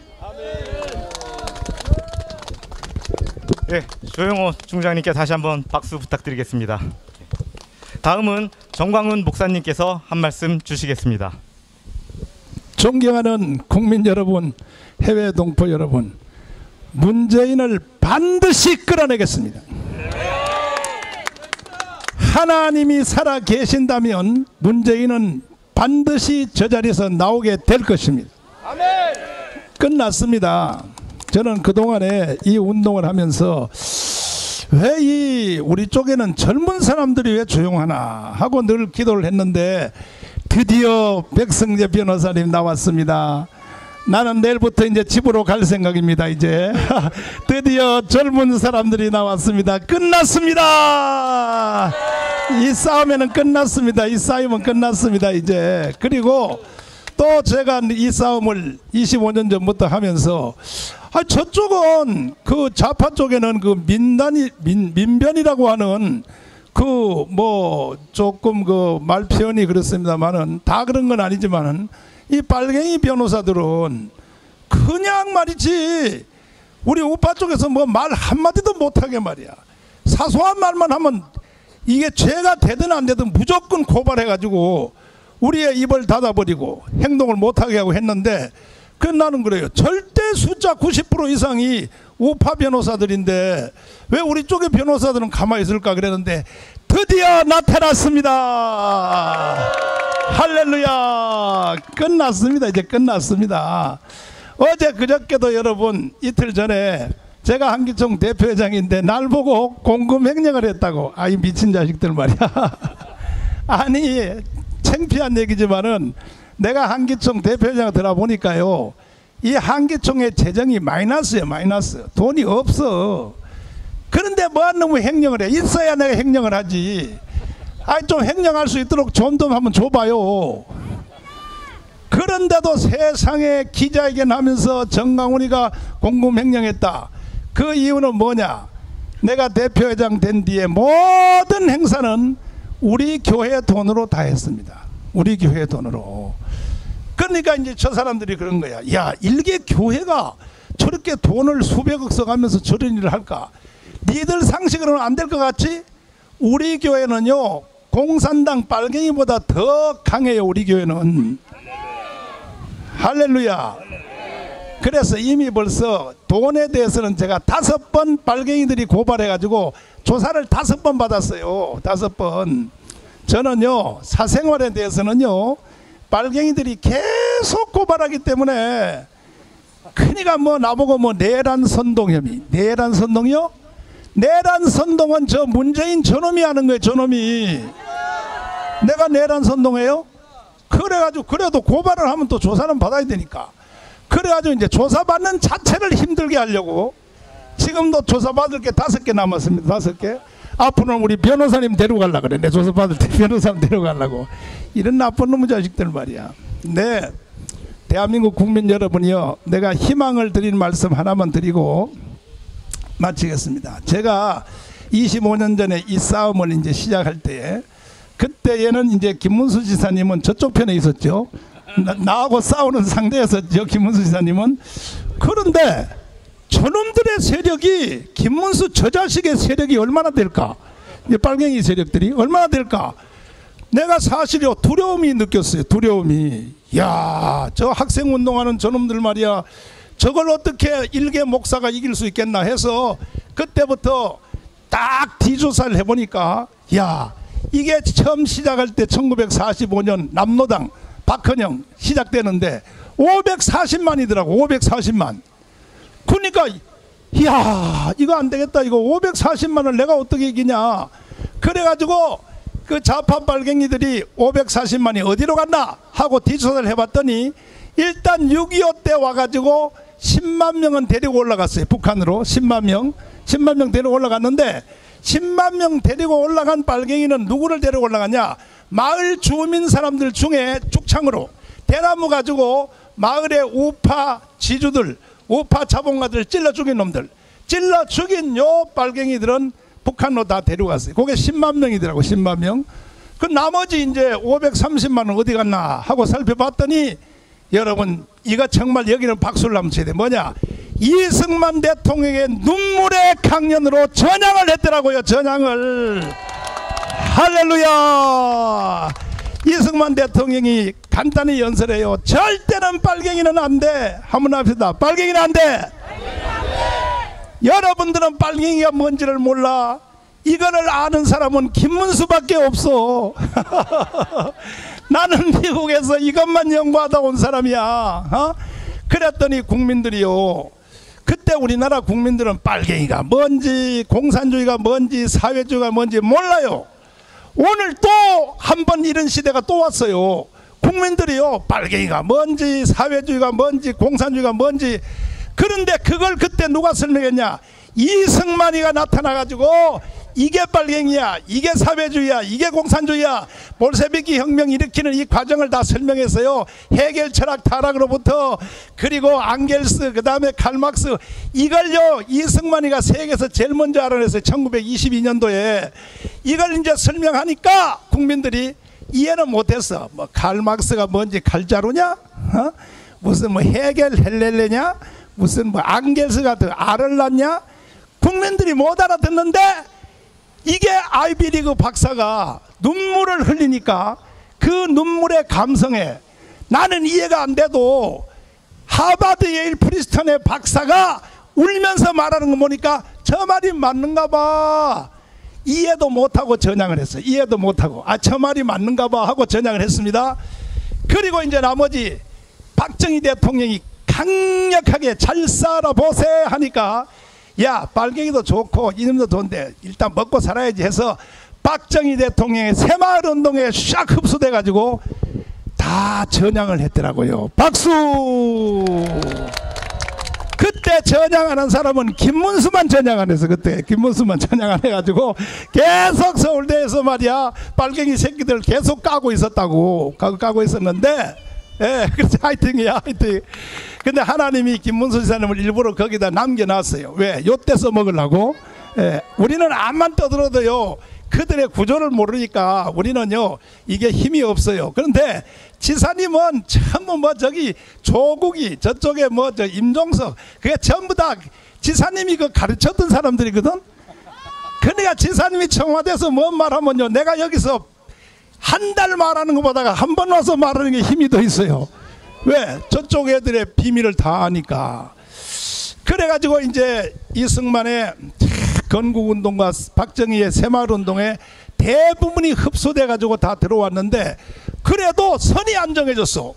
네, 조용호 중장님께 다시 한번 박수 부탁드리겠습니다. 다음은 정광훈 목사님께서 한 말씀 주시겠습니다. 존경하는 국민 여러분, 해외 동포 여러분, 문재인을 반드시 끌어내겠습니다. 하나님이 살아 계신다면 문재인은 반드시 저 자리에서 나오게 될 것입니다. 끝났습니다. 저는 그동안에 이 운동을 하면서 왜 이 우리 쪽에는 젊은 사람들이 왜 조용하나 하고 늘 기도를 했는데 드디어 백승재 변호사님 나왔습니다. 나는 내일부터 이제 집으로 갈 생각입니다. 이제 드디어 젊은 사람들이 나왔습니다. 끝났습니다. 이 싸움에는 끝났습니다. 이 싸움은 끝났습니다. 이제 그리고 또 제가 이 싸움을 이십오 년 전부터 하면서 아, 저쪽은 그 좌파 쪽에는 그 민단이 민, 민변이라고 하는 그 뭐 조금 그 말 표현이 그렇습니다만은 다 그런 건 아니지만은 이 빨갱이 변호사들은 그냥 말이지 우리 우파 쪽에서 뭐 말 한마디도 못하게 말이야. 사소한 말만 하면 이게 죄가 되든 안 되든 무조건 고발해가지고 우리의 입을 닫아버리고 행동을 못하게 하고 했는데 그 나는 그래요. 절대 숫자 구십 퍼센트 이상이 우파 변호사들인데 왜 우리 쪽의 변호사들은 가만히 있을까 그랬는데 드디어 나타났습니다. 할렐루야. 끝났습니다. 이제 끝났습니다. 어제 그저께도 여러분 이틀 전에 제가 한기총 대표회장인데 날 보고 공금횡령을 했다고. 아이 미친 자식들 말이야. 아니 창피한 얘기지만은 내가 한기총 대표회장 들어보니까요, 이 한기총의 재정이 마이너스예요. 마이너스. 돈이 없어. 그런데 뭐한 놈의 횡령을 해. 있어야 내가 횡령을 하지. 아니 좀 횡령할 수 있도록 좀 좀 한번 줘봐요. 그런데도 세상에 기자회견 하면서 정강훈이가 공금 횡령했다. 그 이유는 뭐냐? 내가 대표회장 된 뒤에 모든 행사는 우리 교회 돈으로 다 했습니다. 우리 교회 돈으로. 그러니까 이제 저 사람들이 그런 거야. 야, 일개 교회가 저렇게 돈을 수백억 써가면서 저런 일을 할까? 니들 상식으로는 안 될 것 같지? 우리 교회는요, 공산당 빨갱이보다 더 강해요. 우리 교회는. 할렐루야. 그래서 이미 벌써 돈에 대해서는 제가 다섯 번 빨갱이들이 고발해가지고 조사를 다섯 번 받았어요. 다섯 번. 저는요, 사생활에 대해서는요, 빨갱이들이 계속 고발하기 때문에, 그러니까 뭐 나보고 뭐 내란 선동 혐의, 내란 선동이요? 내란 선동은 저 문재인 저놈이 하는 거예요. 저놈이. 내가 내란 선동해요? 그래가지고 그래도 고발을 하면 또 조사는 받아야 되니까. 그래가지고 이제 조사받는 자체를 힘들게 하려고 지금도 조사받을 게 다섯 개 남았습니다. 다섯 개. 앞으로는 우리 변호사님 데려가려고 그래. 내 조사받을 때 변호사님 데려가려고. 이런 나쁜 놈의 자식들 말이야. 네, 대한민국 국민 여러분이요, 내가 희망을 드리는 말씀 하나만 드리고 마치겠습니다. 제가 이십오 년 전에 이 싸움을 이제 시작할 때, 그때에는 이제 김문수 지사님은 저쪽 편에 있었죠. 나, 나하고 싸우는 상대였었죠. 김문수 지사님은. 그런데 저놈들의 세력이, 김문수 저 자식의 세력이 얼마나 될까? 이제 빨갱이 세력들이 얼마나 될까? 내가 사실요, 두려움이 느꼈어요. 두려움이. 야, 저 학생 운동하는 저놈들 말이야, 저걸 어떻게 일개 목사가 이길 수 있겠나 해서 그때부터 딱 뒤조사를 해보니까, 야, 이게 처음 시작할 때 천구백사십오 년 남로당 박헌영 시작되는데 오백사십만이더라고. 오백사십만. 그러니까 이야, 이거 안 되겠다. 이거 오백사십만을 내가 어떻게 이기냐. 그래가지고 그 좌파 빨갱이들이 오백사십만이 어디로 갔나 하고 뒤조사를 해봤더니, 일단 육이오 때 와가지고 십만 명은 데리고 올라갔어요. 북한으로 십만 명. 십만 명 데리고 올라갔는데, 십만 명 데리고 올라간 빨갱이는 누구를 데리고 올라갔냐? 마을 주민 사람들 중에 죽창으로 대나무 가지고 마을의 우파 지주들, 우파 자본가들 찔러 죽인 놈들, 찔러 죽인 요 빨갱이들은 북한으로 다 데려갔어요. 그게 십만 명이더라고. 십만 명. 그 나머지 이제 오백삼십만은 어디 갔나 하고 살펴봤더니, 여러분 이거 정말 여기는 박수를 한번 쳐야 돼. 뭐냐? 이승만 대통령의 눈물의 강연으로 전향을 했더라고요. 전향을. 할렐루야. 이승만 대통령이 간단히 연설해요. 절대는 빨갱이는 안 돼. 한번 합시다. 빨갱이는 안 돼. 여러분들은 빨갱이가 뭔지를 몰라. 이거를 아는 사람은 김문수밖에 없어. 나는 미국에서 이것만 연구하다 온 사람이야. 어? 그랬더니 국민들이요, 그때 우리나라 국민들은 빨갱이가 뭔지, 공산주의가 뭔지, 사회주의가 뭔지 몰라요. 오늘 또 한 번 이런 시대가 또 왔어요. 국민들이요, 빨갱이가 뭔지, 사회주의가 뭔지, 공산주의가 뭔지. 그런데 그걸 그때 누가 설명했냐? 이승만이가 나타나가지고 이게 빨갱이야, 이게 사회주의야, 이게 공산주의야, 볼세비키 혁명 일으키는 이 과정을 다 설명했어요. 해겔 철학 타락으로부터, 그리고 앙겔스, 그 다음에 칼막스. 이걸요 이승만이가 세계에서 제일 먼저 알아냈어요. 천구백이십이 년도에. 이걸 이제 설명하니까 국민들이 이해는 못했어. 뭐 칼막스가 뭔지 칼자루냐? 어? 무슨 뭐 해겔 헬렐레냐? 무슨 뭐 앙겔스가 더 알을 낳냐? 국민들이 못 알아듣는데, 이게 아이비리그 박사가 눈물을 흘리니까 그 눈물의 감성에 나는 이해가 안 돼도 하버드 예일 프리스턴의 박사가 울면서 말하는 거 보니까 저 말이 맞는가 봐. 이해도 못하고 전향을 했어요. 이해도 못하고 아 저 말이 맞는가 봐 하고 전향을 했습니다. 그리고 이제 나머지 박정희 대통령이 강력하게 잘 살아보세 하니까 야 빨갱이도 좋고 이놈도 좋은데 일단 먹고 살아야지 해서 박정희 대통령의 새마을운동에 샥 흡수돼 가지고 다 전향을 했더라고요. 박수. 그때 전향하는 사람은 김문수만 전향 안 해서 그때 김문수만 전향 안 해가지고 계속 서울대에서 말이야 빨갱이 새끼들 계속 까고 있었다고 까고, 까고 있었는데 예, 그래서 하이팅이야 하이팅. 근데 하나님이 김문수 지사님을 일부러 거기다 남겨놨어요. 왜? 요때 써먹으려고. 예, 우리는 암만 떠들어도요 그들의 구조를 모르니까 우리는요 이게 힘이 없어요. 그런데 지사님은 전부 뭐 저기 조국이 저쪽에 뭐 저 임종석 그게 전부 다 지사님이 그 가르쳤던 사람들이거든. 그러니까 지사님이 청와대에서 뭔 말하면요 내가 여기서 한 달 말하는 것보다가 한 번 와서 말하는 게 힘이 더 있어요. 왜? 저쪽 애들의 비밀을 다 아니까. 그래가지고 이제 이승만의 건국운동과 박정희의 새마을운동에 대부분이 흡수돼가지고 다 들어왔는데 그래도 선이 안 정해졌어.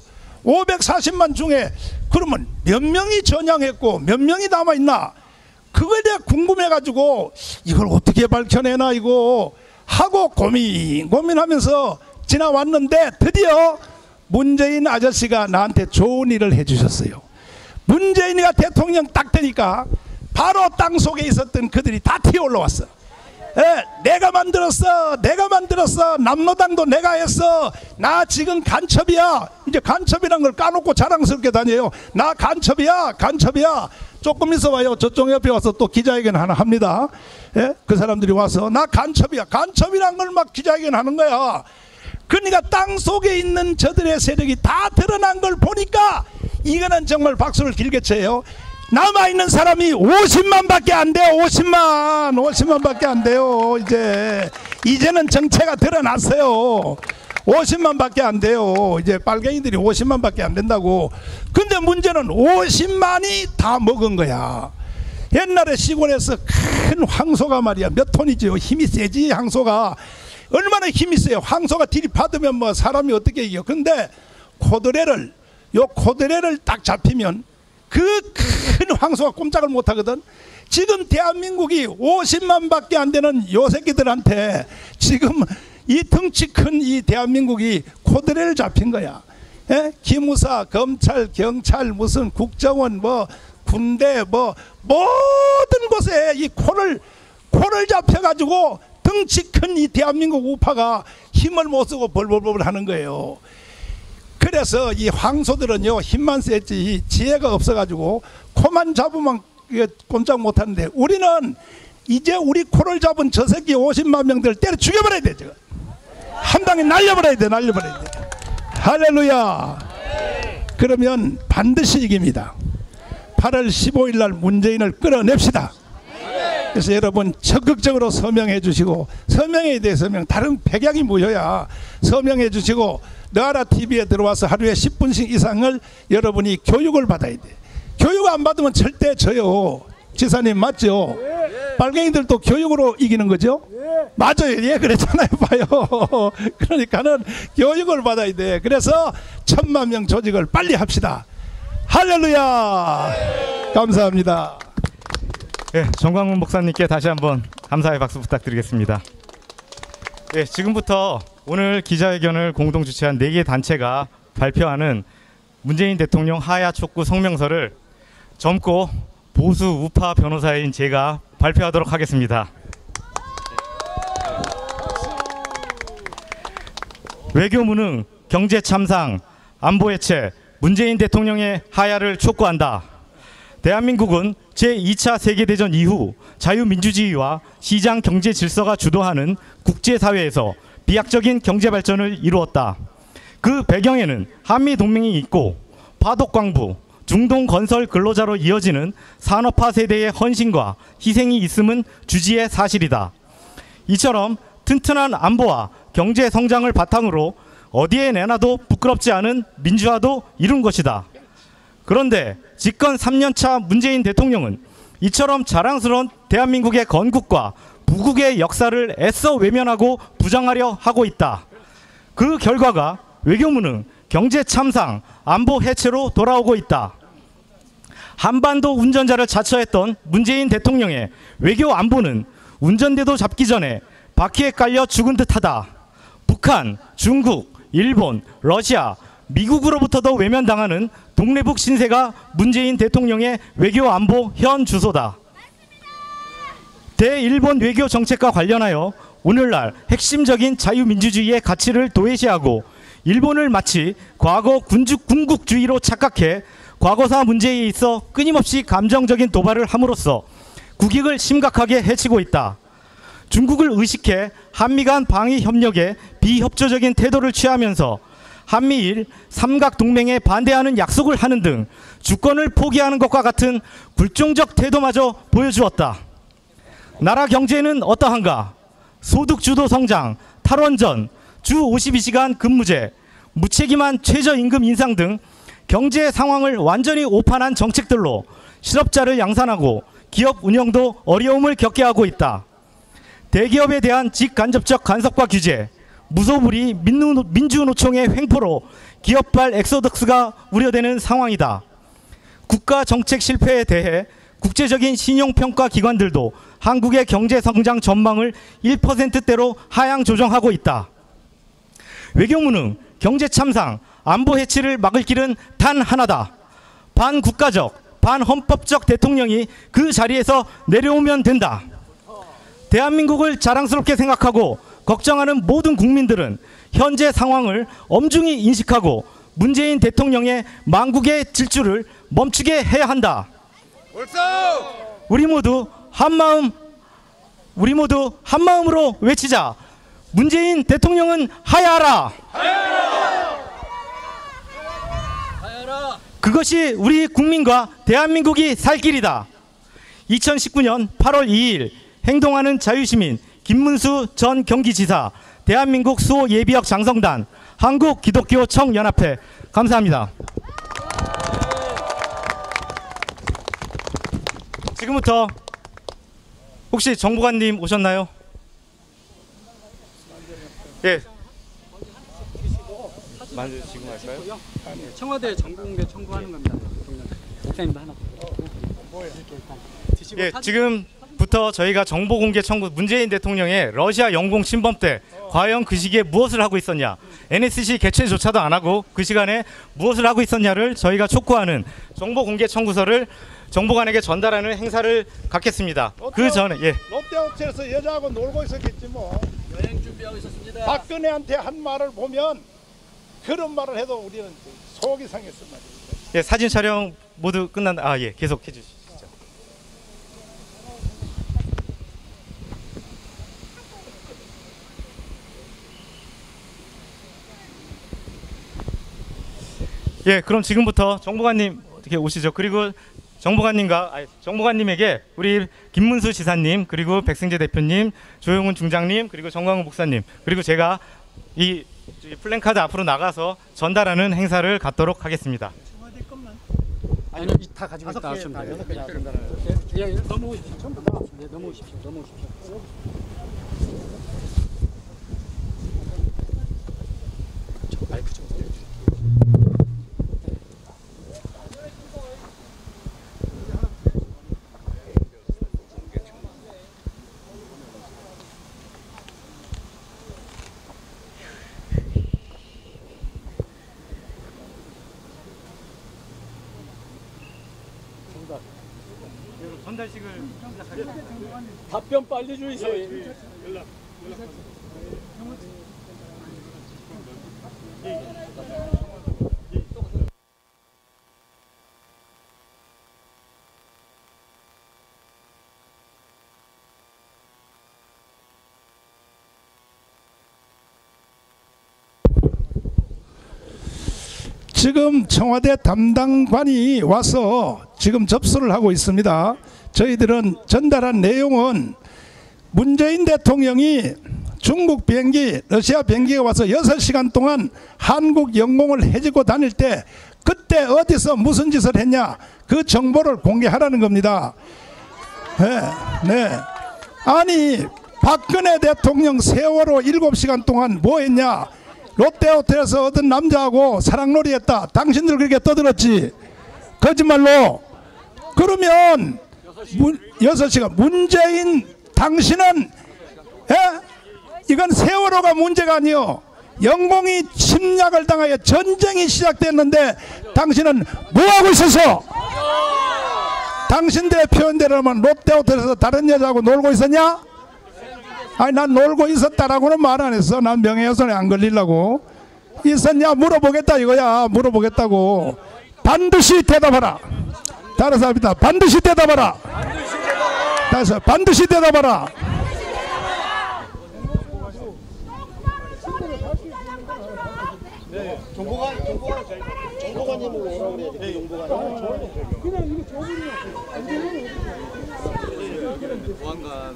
오백사십만 중에 그러면 몇 명이 전향했고 몇 명이 남아있나 그거에 대해 궁금해가지고 이걸 어떻게 밝혀내나 이거 하고 고민 고민하면서 지나왔는데 드디어 문재인 아저씨가 나한테 좋은 일을 해주셨어요. 문재인이가 대통령 딱 되니까 바로 땅속에 있었던 그들이 다 튀어 올라왔어. 에, 내가 만들었어 내가 만들었어 남로당도 내가 했어 나 지금 간첩이야. 이제 간첩이란 걸 까놓고 자랑스럽게 다녀요. 나 간첩이야 간첩이야. 조금 있어 봐요. 저쪽 옆에 와서 또 기자회견 하나 합니다. 에? 그 사람들이 와서 나 간첩이야 간첩이란 걸 막 기자회견 하는 거야. 그러니까 땅속에 있는 저들의 세력이 다 드러난 걸 보니까 이거는 정말 박수를 길게 쳐요. 남아있는 사람이 오십만 밖에 안 돼요. 오십만 오십만 밖에 안 돼요. 이제 이제는 정체가 드러났어요. 오십만 밖에 안 돼요. 이제 빨갱이들이 오십만 밖에 안 된다고. 근데 문제는 오십만이 다 먹은 거야. 옛날에 시골에서 큰 황소가 말이야 몇 톤이죠. 힘이 세지. 황소가 얼마나 힘이 세요. 황소가 들이받으면 뭐 사람이 어떻게 이겨. 근데 코드레를 요 코드레를 딱 잡히면 그 큰 황소가 꼼짝을 못하거든. 지금 대한민국이 오십만 밖에 안 되는 요 새끼들한테 지금 이 덩치 큰 이 대한민국이 코드레를 잡힌 거야. 예? 기무사, 검찰, 경찰, 무슨 국정원, 뭐 군대, 뭐 모든 곳에 이 코를 코를 잡혀가지고 덩치 큰 이 대한민국 우파가 힘을 못 쓰고 벌벌벌 하는 거예요. 그래서 이 황소들은요 힘만 세지 지혜가 없어가지고 코만 잡으면 꼼짝 못하는데 우리는 이제 우리 코를 잡은 저 새끼 오십만 명들 때려 죽여버려야 돼. 지금 한 방에 날려버려야 돼. 날려버려야 돼. 할렐루야. 그러면 반드시 이깁니다. 팔월 십오일 날 문재인을 끌어냅시다. 그래서 여러분 적극적으로 서명해 주시고 서명에 대해 서명 다른 백약이 모여야 서명해 주시고 너아라티비에 들어와서 하루에 십 분씩 이상을 여러분이 교육을 받아야 돼. 교육 안 받으면 절대 져요. 지사님 맞죠? 예. 빨갱이들도 교육으로 이기는 거죠? 예. 맞아요. 예 그랬잖아요. 봐요. 그러니까는 교육을 받아야 돼. 그래서 천만 명 조직을 빨리 합시다. 할렐루야. 예. 감사합니다. 예, 정광훈 목사님께 다시 한번 감사의 박수 부탁드리겠습니다. 예, 지금부터 오늘 기자회견을 공동 주최한 네 개 단체가 발표하는 문재인 대통령 하야 촉구 성명서를 젊고 보수 우파 변호사인 제가 발표하도록 하겠습니다. 외교무능, 경제참상, 안보해체, 문재인 대통령의 하야를 촉구한다. 대한민국은 제이 차 세계대전 이후 자유민주주의와 시장 경제 질서가 주도하는 국제사회에서 비약적인 경제발전을 이루었다. 그 배경에는 한미동맹이 있고 파독광부, 중동건설 근로자로 이어지는 산업화 세대의 헌신과 희생이 있음은 주지의 사실이다. 이처럼 튼튼한 안보와 경제 성장을 바탕으로 어디에 내놔도 부끄럽지 않은 민주화도 이룬 것이다. 그런데 집권 삼 년 차 문재인 대통령은 이처럼 자랑스러운 대한민국의 건국과 부국의 역사를 애써 외면하고 부정하려 하고 있다. 그 결과가 외교무능, 경제 참상, 안보 해체로 돌아오고 있다. 한반도 운전자를 자처했던 문재인 대통령의 외교 안보는 운전대도 잡기 전에 바퀴에 깔려 죽은 듯하다. 북한, 중국, 일본, 러시아, 미국으로부터도 외면당하는 동래북 신세가 문재인 대통령의 외교 안보 현 주소다. 대일본 외교 정책과 관련하여 오늘날 핵심적인 자유민주주의의 가치를 도외시하고 일본을 마치 과거 군주, 군국주의로 착각해 과거사 문제에 있어 끊임없이 감정적인 도발을 함으로써 국익을 심각하게 해치고 있다. 중국을 의식해 한미 간 방위 협력에 비협조적인 태도를 취하면서 한미일 삼각동맹에 반대하는 약속을 하는 등 주권을 포기하는 것과 같은 굴종적 태도마저 보여주었다. 나라 경제는 어떠한가? 소득주도 성장, 탈원전, 주 오십이 시간 근무제, 무책임한 최저임금 인상 등 경제 상황을 완전히 오판한 정책들로 실업자를 양산하고 기업 운영도 어려움을 겪게 하고 있다. 대기업에 대한 직간접적 간섭과 규제, 무소불위 민주노총의 횡포로 기업발 엑소덕스가 우려되는 상황이다. 국가 정책 실패에 대해 국제적인 신용평가 기관들도 한국의 경제 성장 전망을 일 퍼센트대로 하향 조정하고 있다. 외교무능, 경제 참상, 안보 해치를 막을 길은 단 하나다. 반국가적, 반헌법적 대통령이 그 자리에서 내려오면 된다. 대한민국을 자랑스럽게 생각하고 걱정하는 모든 국민들은 현재 상황을 엄중히 인식하고 문재인 대통령의 망국의 질주를 멈추게 해야 한다. 우리 모두 한마음, 우리 모두 한마음으로 외치자. 문재인 대통령은 하야하라. 하야하라. 그것이 우리 국민과 대한민국이 살 길이다. 이천십구 년 팔월 이일 행동하는 자유시민 김문수 전 경기지사, 대한민국 수호 예비역 장성단, 한국기독교청연합회. 감사합니다. 지금부터 혹시 정보관님 오셨나요? 예. 만주 지금 할까요? 청와대 정보공개 청구하는 겁니다. 목사님도 하나. 예, 지금부터 저희가 정보공개 청구, 문재인 대통령의 러시아 영공 침범 때 과연 그 시기에 무엇을 하고 있었냐, 엔에스씨 개최조차도 안 하고 그 시간에 무엇을 하고 있었냐를 저희가 촉구하는 정보공개 청구서를 정보관에게 전달하는 행사를 갖겠습니다. 그 전에 예. 롯데호텔에서 여자하고 놀고 있었겠지 뭐. 여행 준비하고 있었습니다. 박근혜한테 한 말을 보면 그런 말을 해도 우리는 속이 상했단 말이에요. 예, 사진 촬영 모두 끝난. 아 예, 계속 해주시죠. 예, 그럼 지금부터 정보관님 어떻게 오시죠? 그리고 정보관님과 아니, 정보관님에게 우리 김문수 지사님, 그리고 백승재 대표님, 조용훈 중장님, 그리고 정광훈 목사님, 그리고 제가 이 플랜카드 앞으로 나가서 전달하는 행사를 갖도록 하겠습니다. 아니, 다 가지고 있다 하시면 돼요. 예, 예, 넘어오십시오. 전부 다. 네, 넘어오십시오. 넘어오십시오. 저 마이크 좀 내려주세요. 전달식을 시작하겠습니다. 답변 빨리 주세요. 지금 청와대 담당관이 와서 지금 접수를 하고 있습니다. 저희들은 전달한 내용은 문재인 대통령이 중국 비행기, 러시아 비행기가 와서 여섯 시간 동안 한국 영공을 해지고 다닐 때 그때 어디서 무슨 짓을 했냐, 그 정보를 공개하라는 겁니다. 네, 네. 아니 박근혜 대통령 세월호 일곱 시간 동안 뭐 했냐? 롯데호텔에서 어떤 남자하고 사랑놀이 했다. 당신들 그렇게 떠들었지? 거짓말로. 그러면 문, 여섯 시간 문재인 당신은 에? 이건 세월호가 문제가 아니요. 영공이 침략을 당하여 전쟁이 시작됐는데 당신은 뭐하고 있었어? 당신들의 표현대로면 롯데호텔에서 다른 여자하고 놀고 있었냐? 아니 난 놀고 있었다라고는 말 안 했어. 난 명예훼손에 안 걸리려고. 있었냐 물어보겠다 이거야. 물어보겠다고. 반드시 대답하라. 다른 사람이다. 반드시 대답하라. 다시 반드시 대답하라. 정보관, 정보관, 정보관님으로 오라고 그래야지. 그 정보관. 그냥 이거 보안관.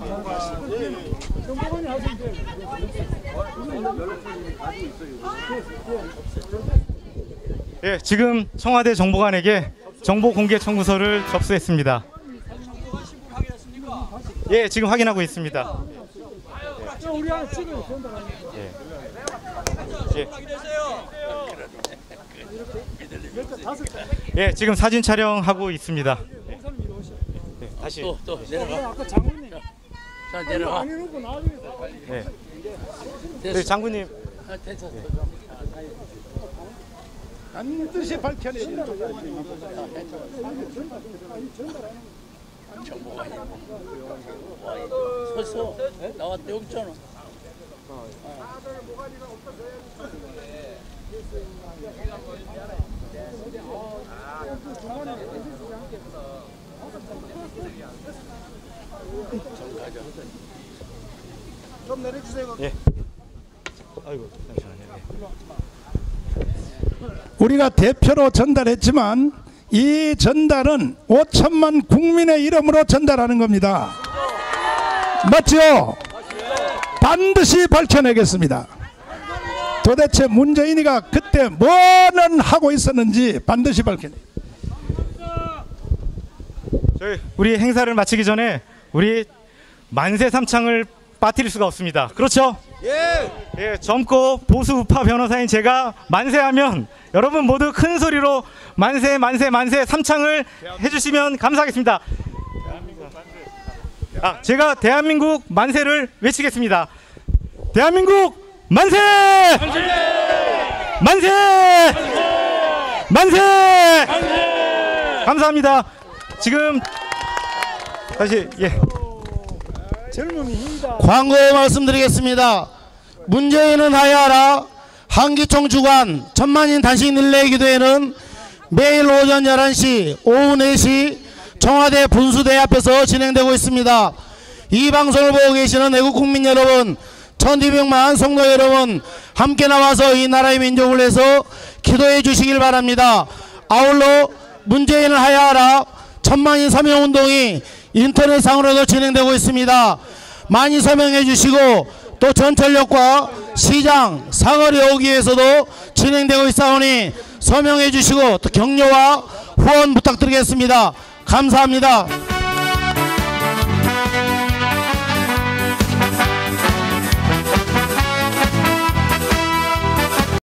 정보관이 하시면 돼요. 예, 지금 청와대 정보관에게 정보 공개 청구서를 접수했습니다. 예, 지금 확인하고 있습니다. 예. 예. 예, 지금 사진 촬영하고 있습니다. 네, 다시. 또, 또 내려가. 아까 장군님. 자, 내려가. 네. 네, 장군님. 아, 됐어. 네. 반드시 밝혀내야 된다. 정보가 서서 나왔대 여기 있잖아. 좀 내려주세요. 예. 아이고, 잠시만요. 우리가 대표로 전달했지만 이 전달은 오천만 국민의 이름으로 전달하는 겁니다. 맞죠? 반드시 밝혀내겠습니다. 도대체 문재인이가 그때 뭐는 하고 있었는지 반드시 밝혀내. 저희 우리 행사를 마치기 전에 우리 만세 삼창을 빠뜨릴 수가 없습니다. 그렇죠? 예. 예, 젊고 보수 우파 변호사인 제가 만세하면 여러분 모두 큰 소리로 만세 만세 만세 삼창을 해주시면 감사하겠습니다. 아, 제가 대한민국 만세를 외치겠습니다. 대한민국 만세! 만세! 만세! 감사합니다. 지금 다시 예. 광고 말씀드리겠습니다. 문재인은 하야하라 한기총 주관 천만인 단식 릴레이 기도회는 매일 오전 열한 시 오후 네 시 청와대 분수대 앞에서 진행되고 있습니다. 이 방송을 보고 계시는 애국 국민 여러분, 천이백만 성도 여러분, 함께 나와서 이 나라의 민족을 위해서 기도해 주시길 바랍니다. 아울러 문재인을 하야하라 천만인 서명운동이 인터넷상으로도 진행되고 있습니다. 많이 서명해 주시고 또 전철역과 시장, 사거리 오기 위해서도 진행되고 있사오니 서명해 주시고 또 격려와 후원 부탁드리겠습니다. 감사합니다.